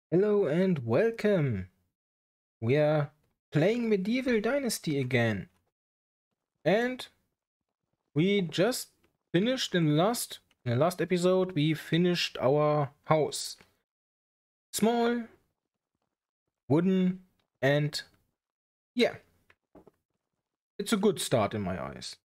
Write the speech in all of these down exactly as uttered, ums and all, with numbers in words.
Hello and welcome. We are playing Medieval Dynasty again. And we just finished in the last in the last episode we finished our house. Small, wooden, and yeah, it's a good start in my eyes.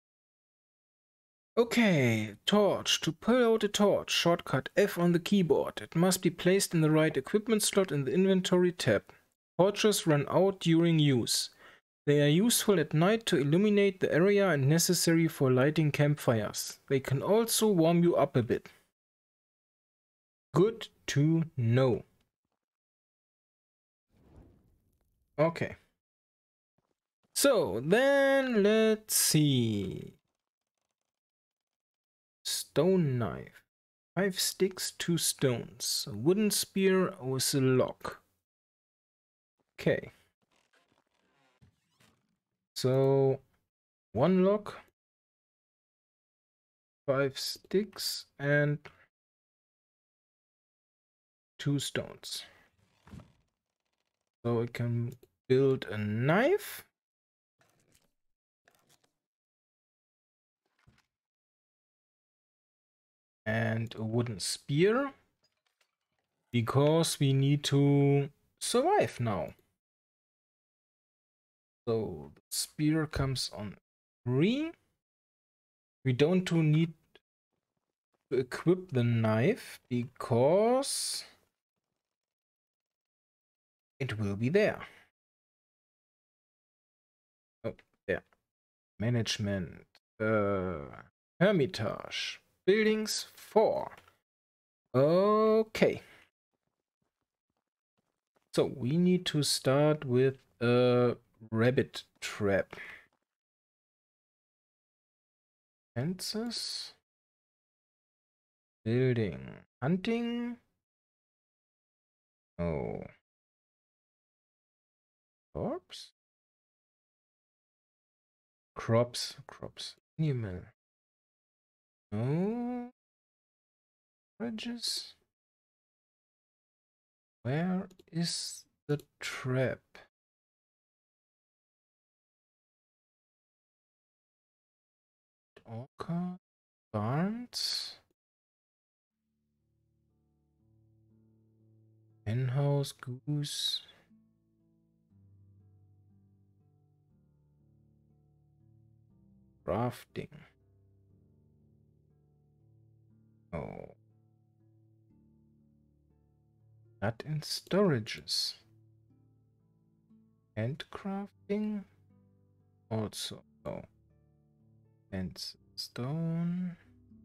Okay, torch. To pull out a torch, shortcut F on the keyboard. It must be placed in the right equipment slot in the inventory tab. Torches run out during use. They are useful at night to illuminate the area and necessary for lighting campfires. They can also warm you up a bit. Good to know. Okay. So, then let's see. Stone knife. Five sticks, two stones. A wooden spear with a lock. Okay. So, one lock. Five sticks and two stones. So I can build a knife. And a wooden spear. Because we need to survive now. So the spear comes on three. We don't need to equip the knife because it will be there. Oh, there. Management. Uh, Hermitage. Buildings four. Okay. So we need to start with a rabbit trap. Fences. Building. Hunting. Oh. Crops? Crops. Crops. Animal. No. Bridges. Where is the trap? Orca. Barns. Henhouse. Goose. Crafting. Oh. Not in storages. Handcrafting. Also. Oh. And stone.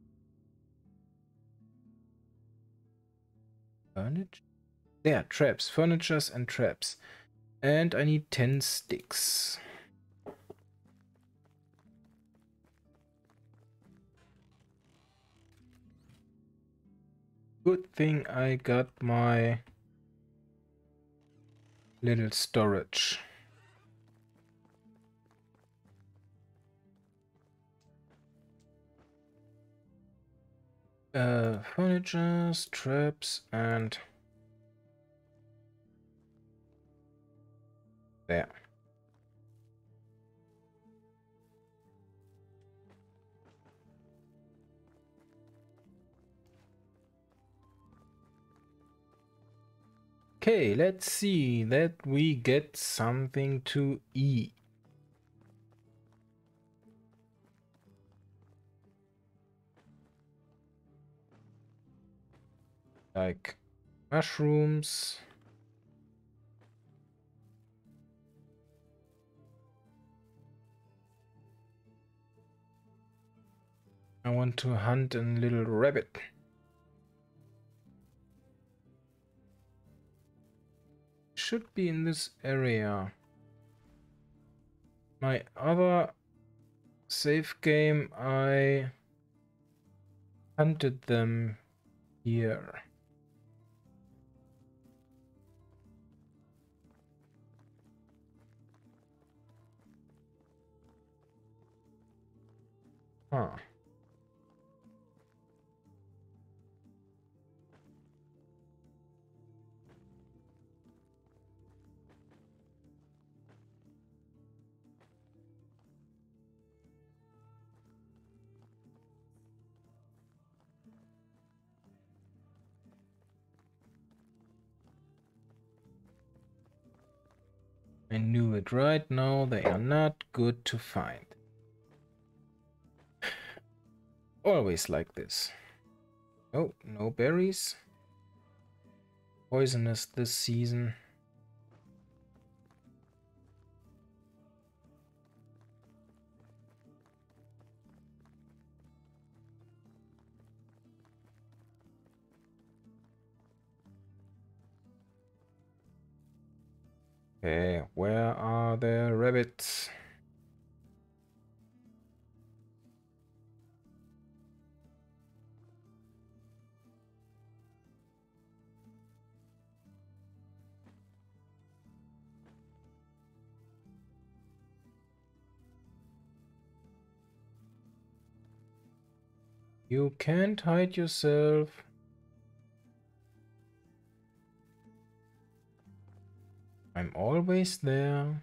Furniture. There, traps. Furnitures and traps. And I need ten sticks. Good thing I got my little storage. Uh, furniture, traps, and there. Okay, let's see that we get something to eat. Like mushrooms. I want to hunt a little rabbit. Should be in this area. My other save game, I hunted them here. Huh. But right now they are not good to find. Always like this. Oh, no berries. Poisonous this season. Okay, where are the rabbits? You can't hide yourself. I'm always there.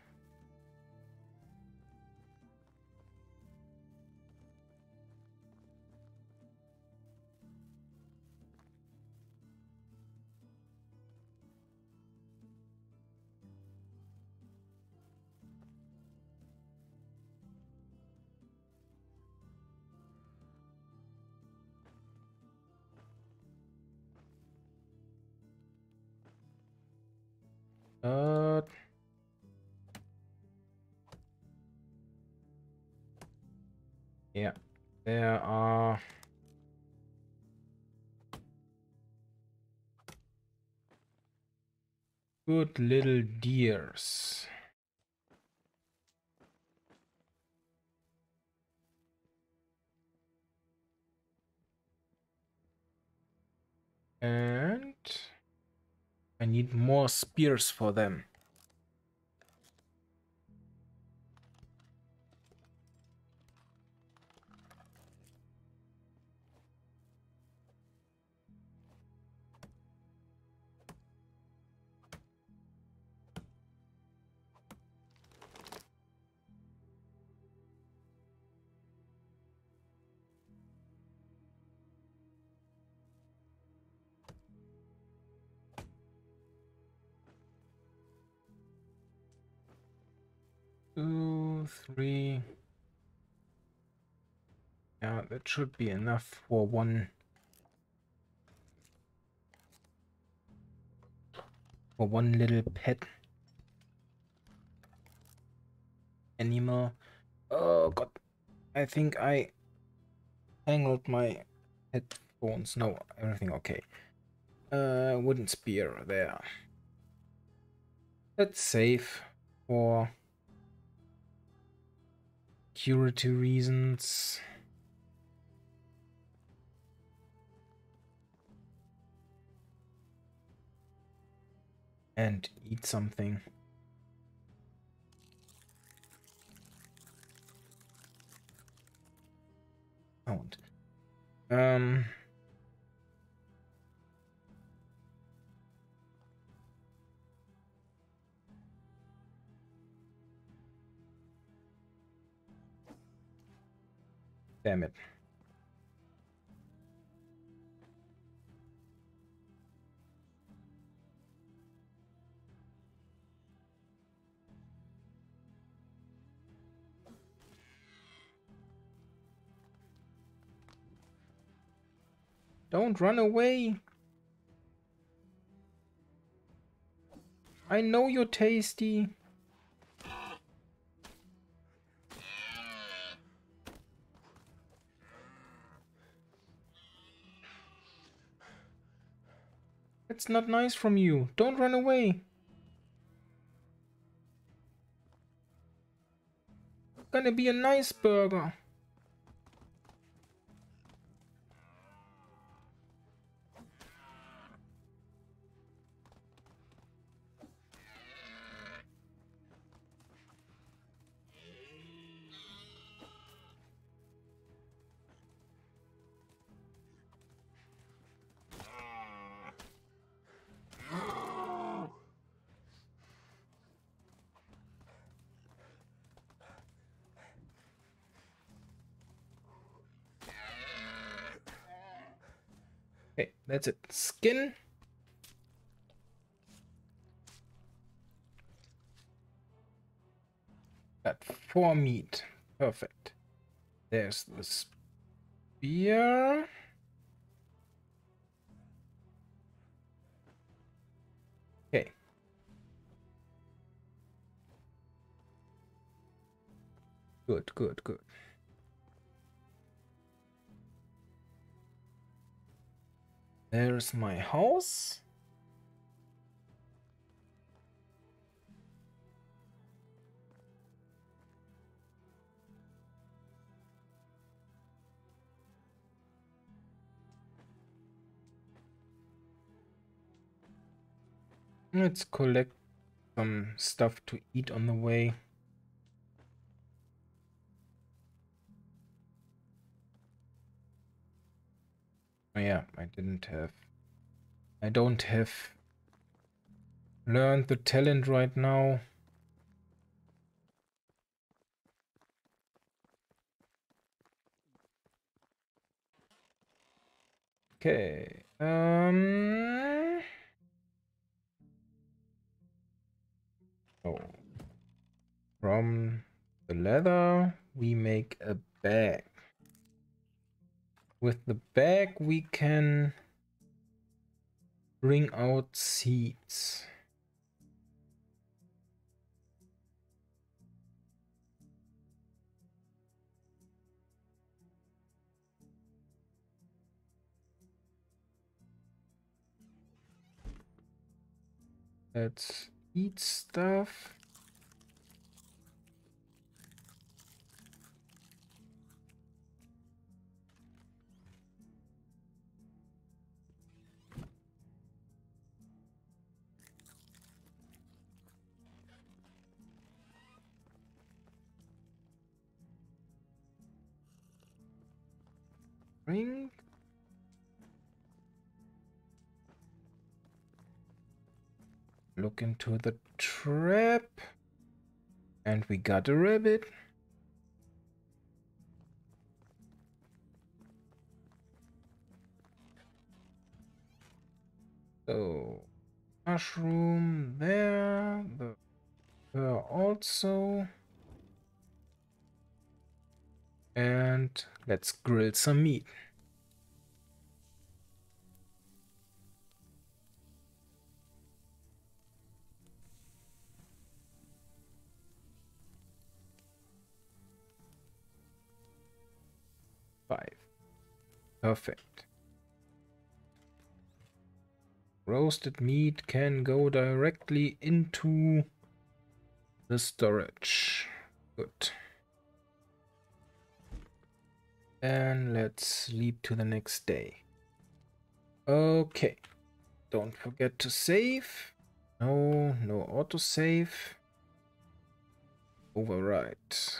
But yeah, there are good little deers. And I need more spears for them. Two, three. Yeah, that should be enough for one. For one little pet animal. Oh god, I think I tangled my headphones. No, everything okay. Uh, wooden spear there. That's safe for security reasons. And eat something. Sound. Um. Damn it. Don't run away. I know you're tasty. It's not nice from you. Don't run away. Gonna be a nice burger. Okay, that's it. Skin. Got four meat. Perfect. There's the spear. Okay. Good, good, good. There's my house. Let's collect some stuff to eat on the way. Oh yeah, I didn't have... I don't have learned the talent right now. Okay. Um... Oh. From the leather, we make a bag. With the bag, we can bring out seeds. Let's eat stuff. Bring. Look into the trap. And we got a rabbit. So, mushroom there. The fur also. And let's grill some meat. Five. Perfect. Roasted meat can go directly into the storage. Good. And let's leap to the next day. Okay. Don't forget to save. No, no autosave. Overwrite.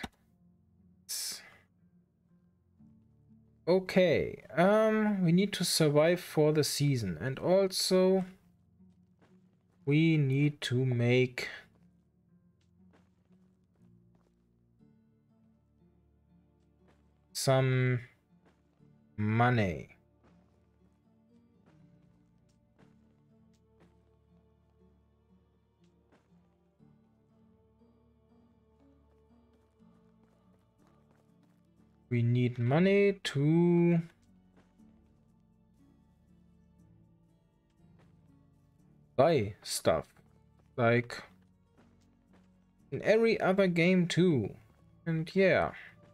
Okay, um, we need to survive for the season, and also we need to make some money. We need money to buy stuff, like in every other game too. And yeah,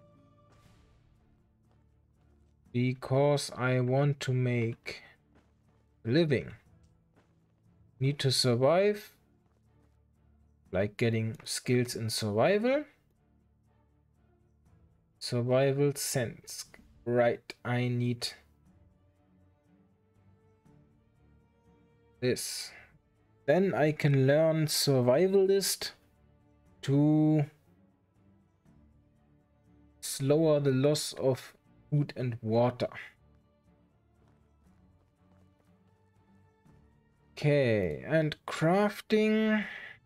because I want to make a living, need to survive, like getting skills in survival. Survival sense. Right, I need this. Then I can learn survivalist to slower the loss of food and water. Okay, and crafting.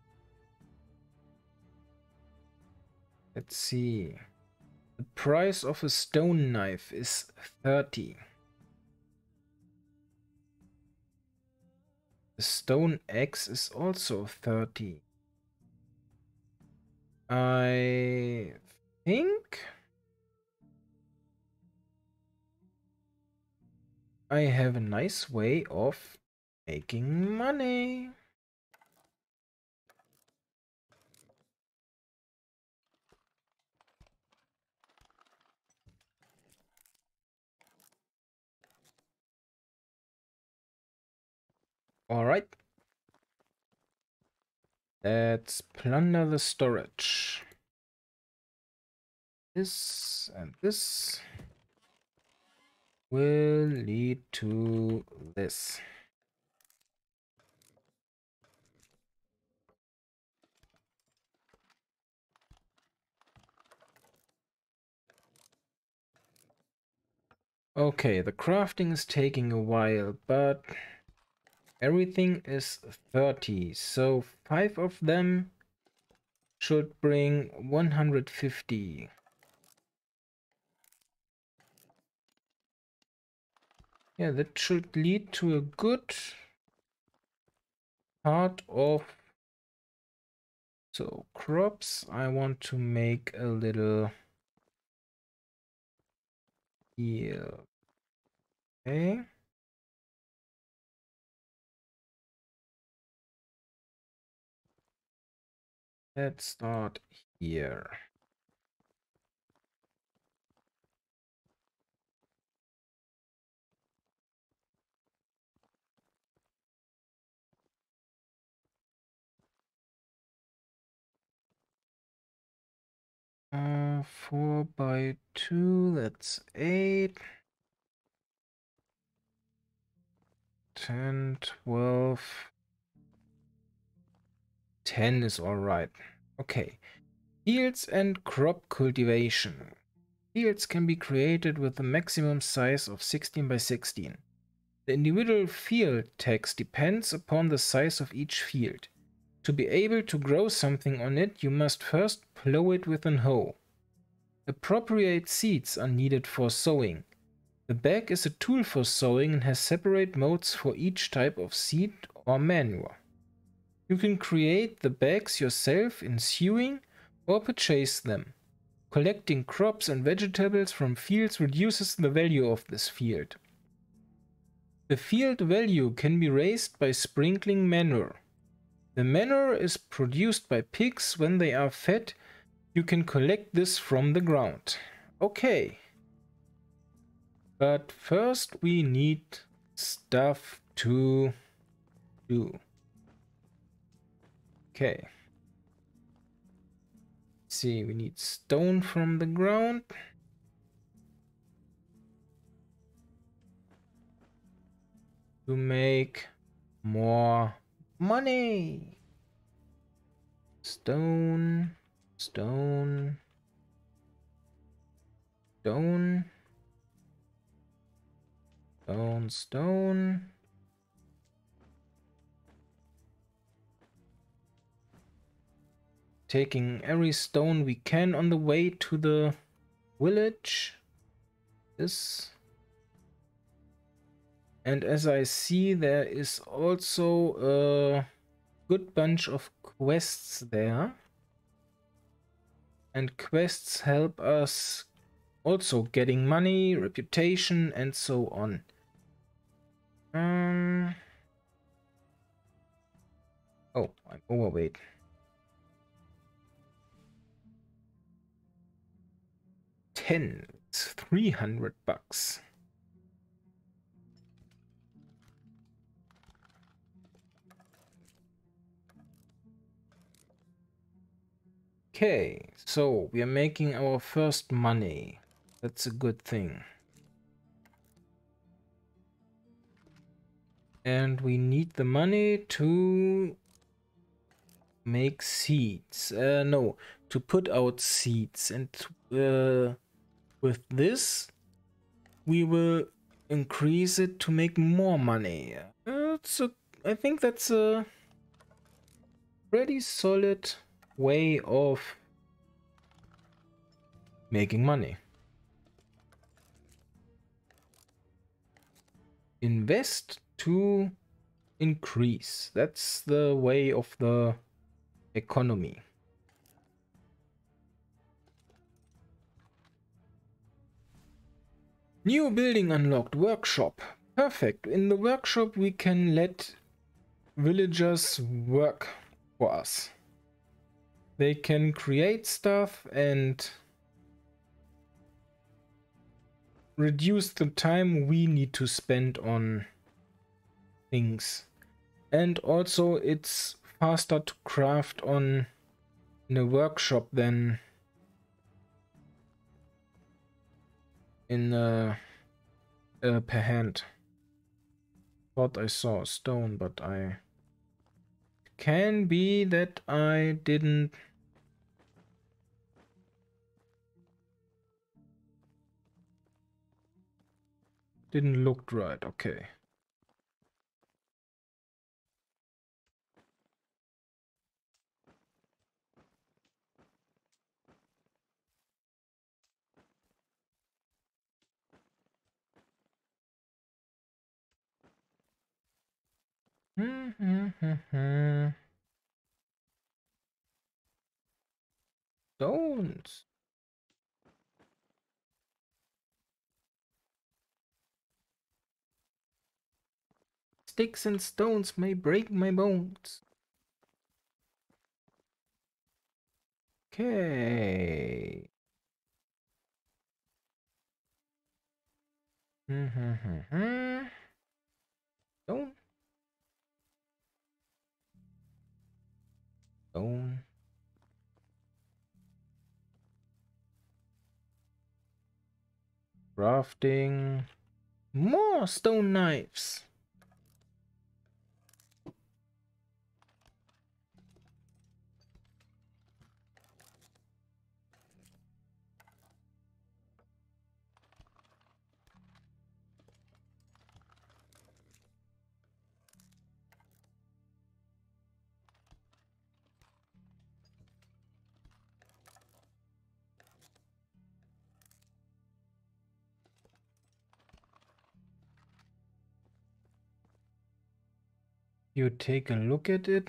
Let's see. The price of a stone knife is thirty. The stone axe is also thirty. I think I have a nice way of making money. All right. Let's plunder the storage. This and this will lead to this. Okay, the crafting is taking a while, but everything is thirty, so five of them should bring one hundred fifty. Yeah, that should lead to a good part of... So, crops, I want to make a little here. Okay. Let's start here. Uh, four by two, that's eight. ten, twelve. ten is alright. Okay. Fields and crop cultivation. Fields can be created with a maximum size of sixteen by sixteen. The individual field text depends upon the size of each field. To be able to grow something on it, you must first plow it with an hoe. Appropriate seeds are needed for sowing. The bag is a tool for sowing and has separate modes for each type of seed or manure. You can create the bags yourself in sewing or purchase them. Collecting crops and vegetables from fields reduces the value of this field. The field value can be raised by sprinkling manure. The manure is produced by pigs when they are fed. You can collect this from the ground. Okay. But first we need stuff to do. Okay. Let's see, we need stone from the ground. To make more money. Stone, stone, stone, stone, stone. Taking every stone we can on the way to the village. This. And as I see, there is also a good bunch of quests there. And quests help us also getting money, reputation, and so on. Um. Oh, I'm overweight. ten. It's three hundred bucks. Okay, so we are making our first money. That's a good thing. And we need the money to make seeds. Uh, no, to put out seeds. And uh, with this, we will increase it to make more money. Uh, it's a, I think that's a pretty solid way of making money. Invest to increase. That's the way of the economy. New building unlocked. Workshop. Perfect. In the workshop we can let villagers work for us. They can create stuff and reduce the time we need to spend on things. And also it's faster to craft on in a workshop than in a, uh, per hand. Thought I saw a stone, but I can be that I didn't. Didn't look right. Okay. Mm-hmm. Stones. Sticks and stones may break my bones. Okay. Mm-hmm. Stone. Stone. Crafting. More stone knives. You take a look at it.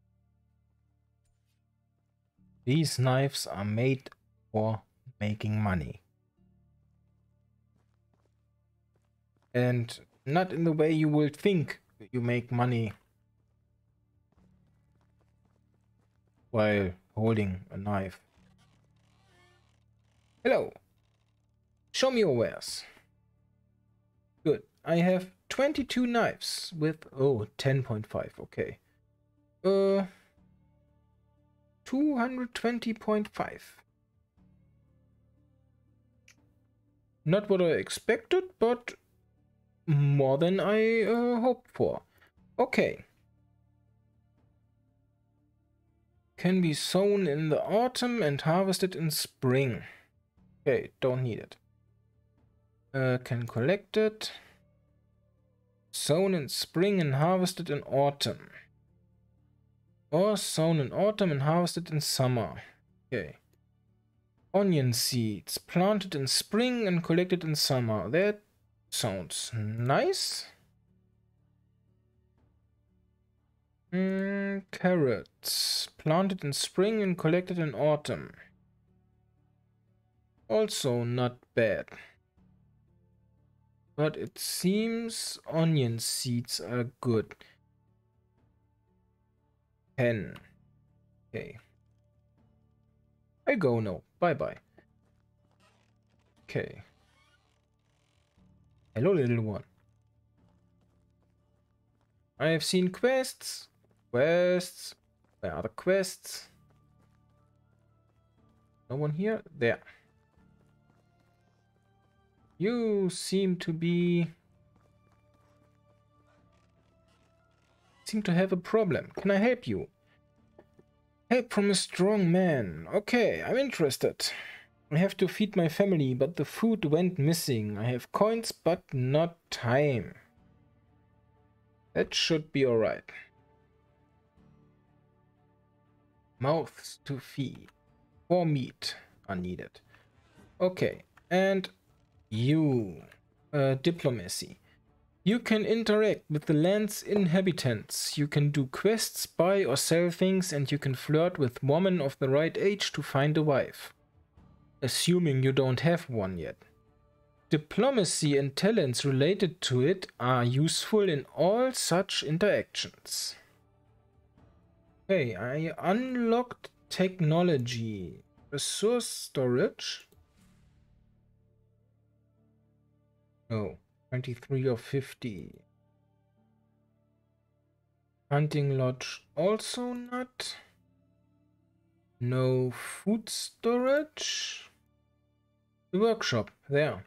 These knives are made for making money. And not in the way you will think you make money while holding a knife. Hello. Show me your wares. Good. I have twenty-two knives with, oh, ten point five. Okay. Uh, two hundred twenty point five. Not what I expected, but more than I uh, hoped for. Okay. Can be sown in the autumn and harvested in spring. Okay, don't need it. Uh, can collect it. Sown in spring and harvested in autumn. Or sown in autumn and harvested in summer. Okay. Onion seeds. Planted in spring and collected in summer. That sounds nice. Mm, carrots. Planted in spring and collected in autumn. Also not bad. But it seems onion seeds are good. ten. Okay. I go now. Bye bye. Okay. Hello, little one. I have seen quests. Quests. Where are the quests? No one here? There. You seem to be... seem to have a problem. Can I help you? Help from a strong man. Okay, I'm interested. I have to feed my family, but the food went missing. I have coins, but not time. That should be alright. Mouths to feed. More meat are needed. Okay, and you. Uh, diplomacy. You can interact with the land's inhabitants. You can do quests, buy or sell things, and you can flirt with women of the right age to find a wife. Assuming you don't have one yet. Diplomacy and talents related to it are useful in all such interactions. Okay, I unlocked technology. Resource storage. Oh, twenty-three of fifty. Hunting lodge also not. No food storage. The workshop, there.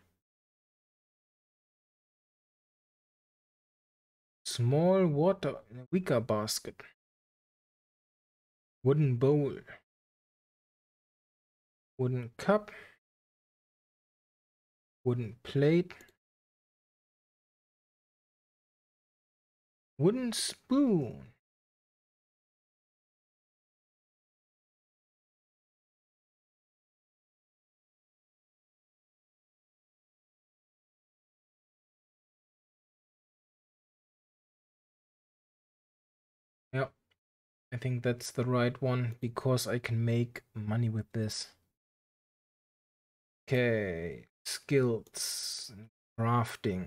Small water in a wicker basket. Wooden bowl. Wooden cup. Wooden plate. Wooden spoon. Yeah, I think that's the right one because I can make money with this. Okay, skills, crafting.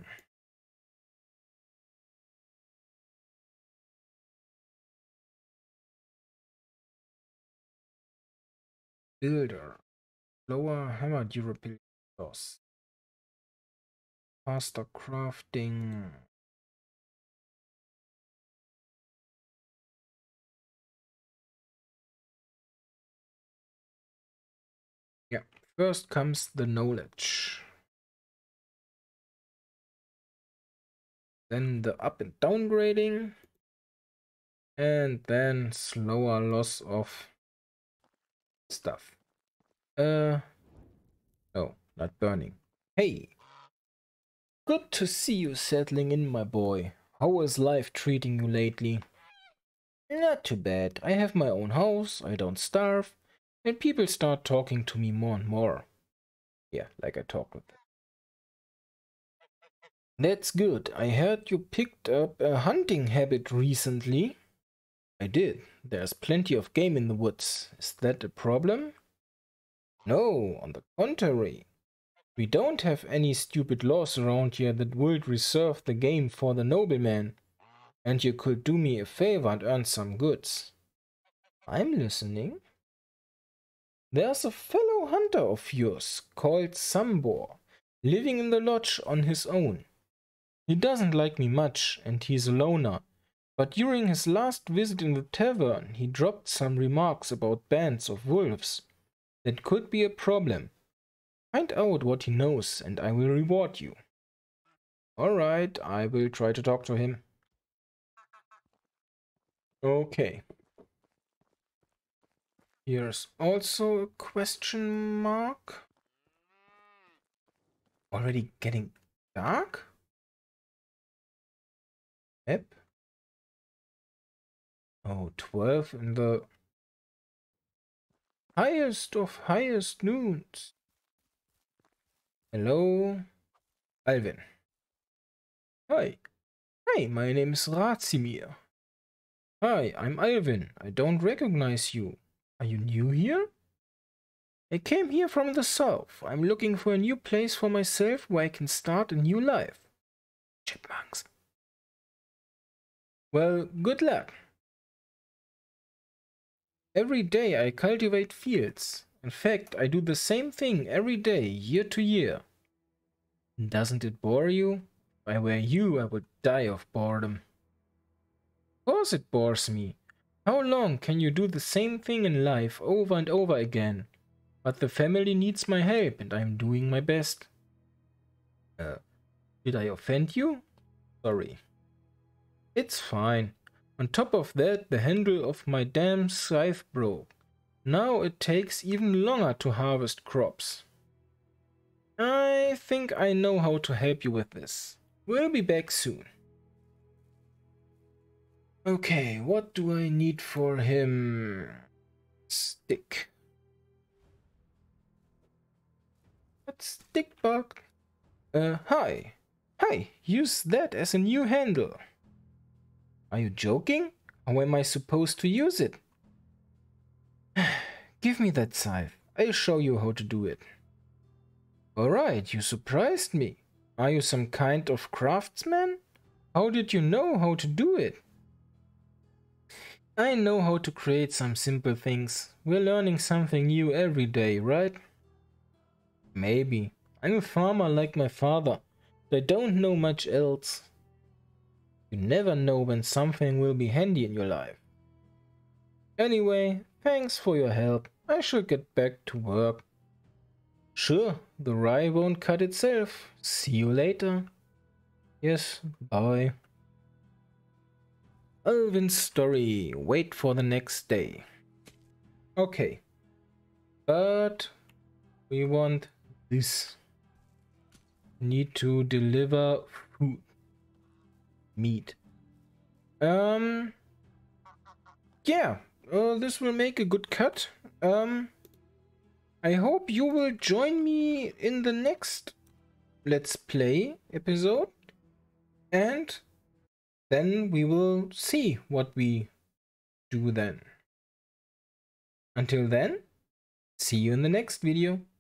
Builder, lower hammer durability loss. Faster crafting. Yeah, first comes the knowledge. Then the up and downgrading. And then slower loss of stuff. Uh, no, not burning. Hey! Good to see you settling in, my boy. How is life treating you lately? Not too bad. I have my own house, I don't starve, and people start talking to me more and more. Yeah, like I talk with them. That's good. I heard you picked up a hunting habit recently. I did. There's plenty of game in the woods. Is that a problem? No, on the contrary. We don't have any stupid laws around here that would reserve the game for the nobleman. And you could do me a favor and earn some goods. I'm listening. There's a fellow hunter of yours called Sambor, living in the lodge on his own. He doesn't like me much, and he's a loner, but during his last visit in the tavern, he dropped some remarks about bands of wolves. That could be a problem. Find out what he knows, and I will reward you. Alright, I will try to talk to him. Okay. Here's also a question mark. Already getting dark? Yep. Oh, twelve in the highest of highest noons. Hello, Alvin. Hi. Hi, my name is Razimir. Hi, I'm Alvin. I don't recognize you. Are you new here? I came here from the south. I'm looking for a new place for myself where I can start a new life. Chipmunks. Well, good luck. Every day I cultivate fields. In fact, I do the same thing every day, year to year. Doesn't it bore you? If I were you, I would die of boredom. Of course it bores me. How long can you do the same thing in life over and over again? But the family needs my help and I'm doing my best. Uh, did I offend you? Sorry. It's fine. On top of that, the handle of my damn scythe broke. Now it takes even longer to harvest crops. I think I know how to help you with this. We'll be back soon. Okay, what do I need for him? Stick. That's stick bug. Uh, hi. Hi, use that as a new handle. Are you joking? How am I supposed to use it? Give me that scythe. I'll show you how to do it. Alright, you surprised me. Are you some kind of craftsman? How did you know how to do it? I know how to create some simple things. We're learning something new every day, right? Maybe. I'm a farmer like my father, but I don't know much else. You never know when something will be handy in your life. Anyway, thanks for your help. I should get back to work. Sure, the rye won't cut itself. See you later. Yes, bye. Alvin's story. Wait for the next day. Okay. But we want this. Need to deliver food. Meat. Um. Yeah, uh, this will make a good cut. Um. I hope you will join me in the next Let's Play episode. And then we will see what we do then. Until then, see you in the next video.